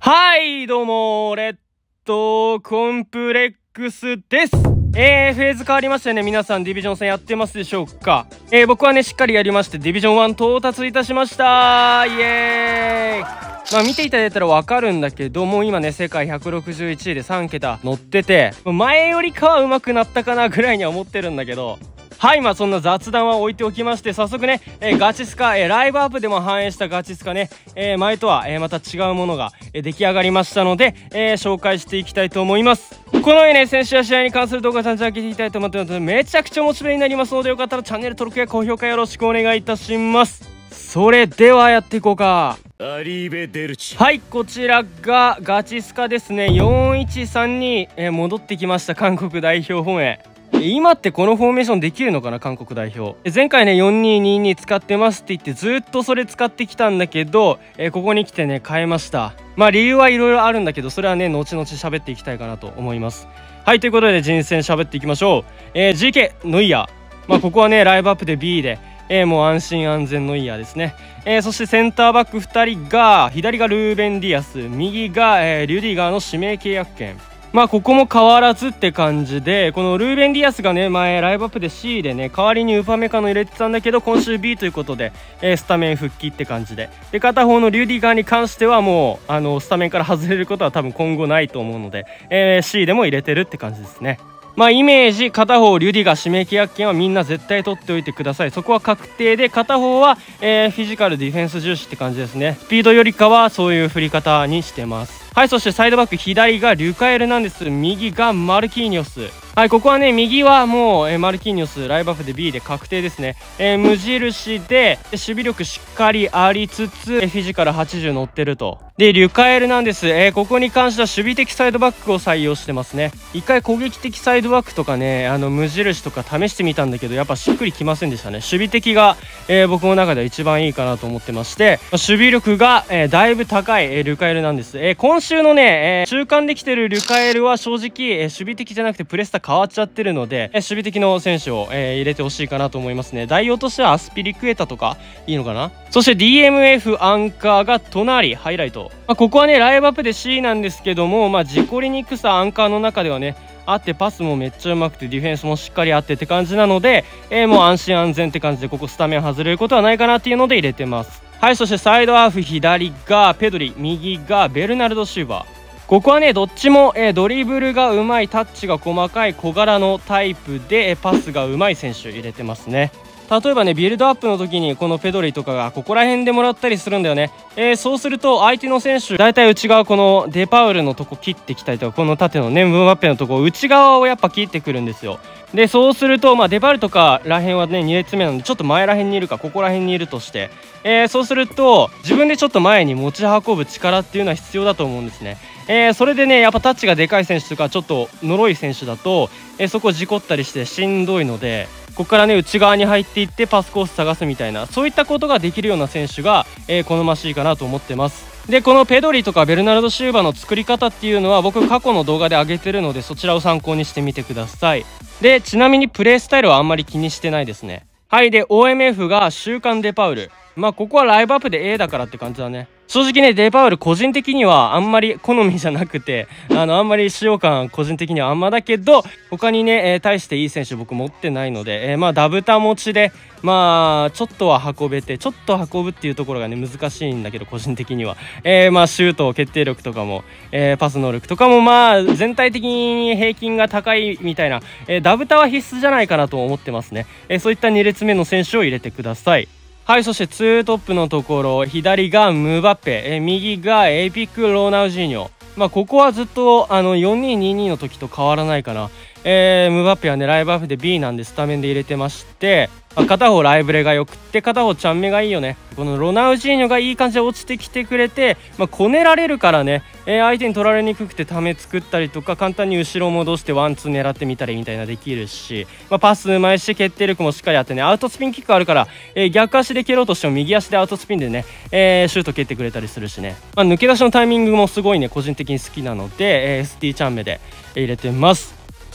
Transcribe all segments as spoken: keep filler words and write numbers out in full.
はい、どうも、レッドコンプレックスです。えー、フェーズ変わりましてね、皆さんディビジョン戦やってますでしょうか。えー、僕はね、しっかりやりまして、ディビジョンワン到達いたしました。イエーイ。まあ見ていただいたらわかるんだけど、もう今ね、世界ひゃくろくじゅういちいでさんけた乗ってて、前よりかは上手くなったかなぐらいには思ってるんだけど、はい、まあそんな雑談は置いておきまして、早速ね、えー、ガチスカ、えー、ライブアップでも反映したガチスカね、えー、前とは、えー、また違うものが、えー、出来上がりましたので、えー、紹介していきたいと思います。このようにね、選手や試合に関する動画をちゃんと開けていきたいと思ってますので、めちゃくちゃモチベになりますので、よかったらチャンネル登録や高評価よろしくお願いいたします。それではやっていこうか。 アリーベ・デルチ。 はい、こちらがガチスカですね。よんいちさんに、えー、戻ってきました、韓国代表本営。今ってこのフォーメーションできるのかな、韓国代表。前回ね よんにーにーに 使ってますって言ってずっとそれ使ってきたんだけど、えー、ここに来てね変えました。まあ理由はいろいろあるんだけど、それはね後々喋っていきたいかなと思います。はい、ということで人選喋っていきましょう。えー、ジーケー ノイヤー、まあここはねライブアップで ビー で、えー、もう安心安全ノイヤーですね。えー、そしてセンターバックふたりが、左がルーベン・ディアス、右が、えー、リュディガーの指名契約権。まあここも変わらずって感じで、このルーベン・ディアスがね前ライブアップで シー でね代わりにウパメカノ入れてたんだけど、今週 ビー ということで、えー、スタメン復帰って感じで、で片方のリュディガーに関してはもうあのスタメンから外れることは多分今後ないと思うので、えー、シー でも入れてるって感じですね。まあイメージ、片方リュディガー指名契約権はみんな絶対取っておいてください。そこは確定で、片方は、えー、フィジカルディフェンス重視って感じですね。スピードよりかはそういう振り方にしてます。はい、そしてサイドバック左がリュカエルなんです。右がマルキーニョス。はい、ここはね右はもう、えー、マルキーニョスライブアップで ビー で確定ですね。えー、無印で守備力しっかりありつつ、えー、フィジカルはちじゅう乗ってると。でリュカエルなんです。えー、ここに関しては守備的サイドバックを採用してますね。一回攻撃的サイドバックとかね、あの無印とか試してみたんだけど、やっぱしっくりきませんでしたね。守備的が、えー、僕の中では一番いいかなと思ってまして、守備力が、えー、だいぶ高い、えー、リュカエルなんです。えー、今週のね、えー、中間できてるリュカエルは正直、えー、守備的じゃなくてプレスタ変わっちゃってるので、えー、守備的の選手を、えー、入れてほしいかなと思いますね。代用としてはアスピリクエタとかいいのかな。そして ディーエムエフ アンカーが隣ハイライト。まあ、ここはねライブアップで シー なんですけども、まあ事故りにくさアンカーの中ではねあって、パスもめっちゃうまくてディフェンスもしっかりあってって感じなので、えー、もう安心安全って感じで、ここスタメン外れることはないかなっていうので入れてます。はい、そしてサイドハーフ左がペドリ、右がベルナルド・シューバー。ここはねどっちも、えー、ドリブルがうまい、タッチが細かい小柄のタイプで、えー、パスがうまい選手入れてますね。例えばねビルドアップの時にこのペドリとかがここら辺でもらったりするんだよね。えー、そうすると相手の選手だいたい内側、このデパウルのとこ切ってきたりとか、この縦のねムーバッペのとこ内側をやっぱ切ってくるんですよ。でそうすると、まあ、デパウルとから辺はねに列目なのでちょっと前ら辺にいるかここら辺にいるとして、えー、そうすると自分でちょっと前に持ち運ぶ力っていうのは必要だと思うんですね。えー、それでねやっぱタッチがでかい選手とかちょっと脆い選手だと、えー、そこ事故ったりしてしんどいので、ここからね内側に入っていってパスコース探すみたいな、そういったことができるような選手が、えー、好ましいかなと思ってます。でこのペドリとかベルナルド・シューバーの作り方っていうのは僕過去の動画で上げてるので、そちらを参考にしてみてください。でちなみにプレースタイルはあんまり気にしてないですね。はい、で オーエムエフ が週刊デパウル。まあここはライブアップで エー だからって感じだね。正直ねデパウル個人的にはあんまり好みじゃなくて、あのあんまり使用感個人的にはあんまだけど、他にね、えー、大していい選手僕持ってないので、えー、まあダブタ持ちでまあちょっとは運べて、ちょっと運ぶっていうところがね難しいんだけど、個人的には、えー、まあシュート決定力とかも、えー、パス能力とかもまあ全体的に平均が高いみたいな、えー、ダブタは必須じゃないかなと思ってますね。えー、そういったに列目の選手を入れてください。はい、そしてツートップのところ、左がムバッペ、え右がエピック・ローナウジーニョ。まあここはずっとあのよんにーにーにーの時と変わらないかな。えー、ムバッペはねライブアップで ビー なんでスタメンで入れてまして、まあ、片方ライブレがよくって片方チャンメがいいよね。このロナウジーニョがいい感じで落ちてきてくれて、まあ、こねられるからね、えー、相手に取られにくくてため作ったりとか、簡単に後ろ戻してワンツー狙ってみたりみたいなできるし、まあ、パスうまいし決定力もしっかりあってね、アウトスピンキックあるから、えー、逆足で蹴ろうとしても右足でアウトスピンでね、えー、シュート蹴ってくれたりするしね、まあ、抜け出しのタイミングもすごいね個人的に好きなので、えー、エスティー チャンメで入れてます。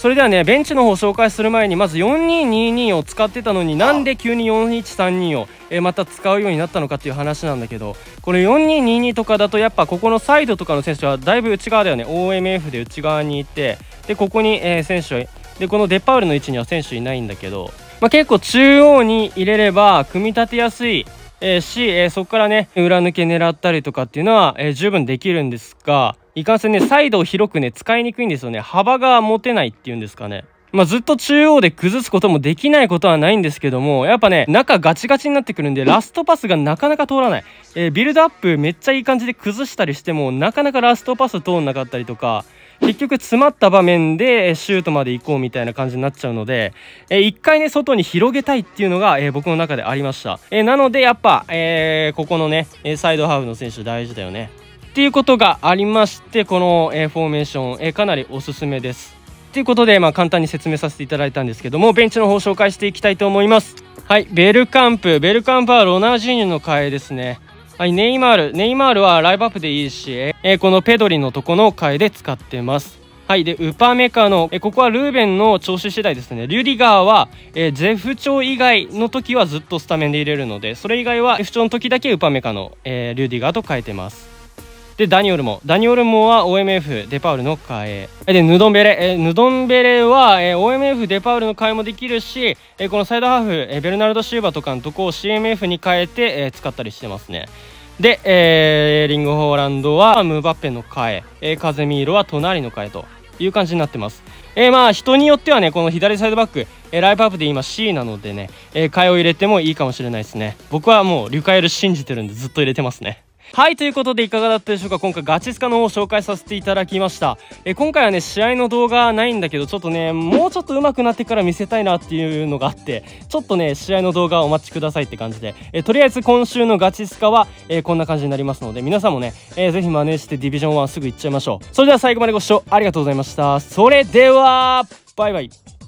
それではね、ベンチの方紹介する前に、まずよんにーにーにーを使ってたのになんで急によんいちさんにーを、えー、また使うようになったのかっていう話なんだけど、これよんにーにーにーとかだとやっぱここのサイドとかの選手はだいぶ内側だよね。 オーエムエフ で内側にいて、でここに、えー、選手でこのデパウルの位置には選手いないんだけど、まあ、結構中央に入れれば組み立てやすいえー、し、えー、そこからね裏抜け狙ったりとかっていうのは、えー、十分できるんですが、いかんせんねサイドを広くね使いにくいんですよね。幅が持てないっていうんですかね。まあずっと中央で崩すこともできないことはないんですけども、やっぱね中ガチガチになってくるんでラストパスがなかなか通らない、えー、ビルドアップめっちゃいい感じで崩したりしてもなかなかラストパス通んなかったりとか、結局詰まった場面でシュートまで行こうみたいな感じになっちゃうので、えー、一回ね外に広げたいっていうのが、えー、僕の中でありました、えー、なのでやっぱ、えー、ここのねサイドハーフの選手大事だよねっていうことがありまして、この、えー、フォーメーション、えー、かなりおすすめです。ということで、まあ、簡単に説明させていただいたんですけども、ベンチの方紹介していきたいと思います。はい、ベルカンプベルカンプはロナウジーニョの替えですね。はい、ネイマールネイマールはライブアップでいいし、えー、このペドリのとこの替えで使ってます。はい、でウパメカのえここはルーベンの調子次第ですね。リュディガーは、えー、絶不調以外の時はずっとスタメンで入れるので、それ以外は不調の時だけウパメカの、えー、リュディガーと変えてます。でダニオルモダニオルモは オーエムエフ デパウルの替えで、ヌドンベレえヌドンベレは、えー、オーエムエフ デパウルの替えもできるし、えー、このサイドハーフ、えー、ベルナルド・シューバとかのとこを シーエムエフ に変えて、えー、使ったりしてますね。で、えー、リングホーランドはムバッペの替ええー、カゼミーロは隣の替えという感じになってます。えー、まあ人によってはねこの左サイドバック、えー、ライブアップで今 シー なのでね、えー、替えを入れてもいいかもしれないですね。僕はもうリュカエル信じてるんでずっと入れてますね。はい、ということでいかがだったでしょうか。今回ガチスカの方を紹介させていただきました。え今回はね試合の動画ないんだけど、ちょっとねもうちょっと上手くなってから見せたいなっていうのがあって、ちょっとね試合の動画をお待ちくださいって感じで、えとりあえず今週のガチスカは、えこんな感じになりますので、皆さんもね、えー、ぜひ真似してディビジョンワンすぐ行っちゃいましょう。それでは最後までご視聴ありがとうございました。それではバイバイ。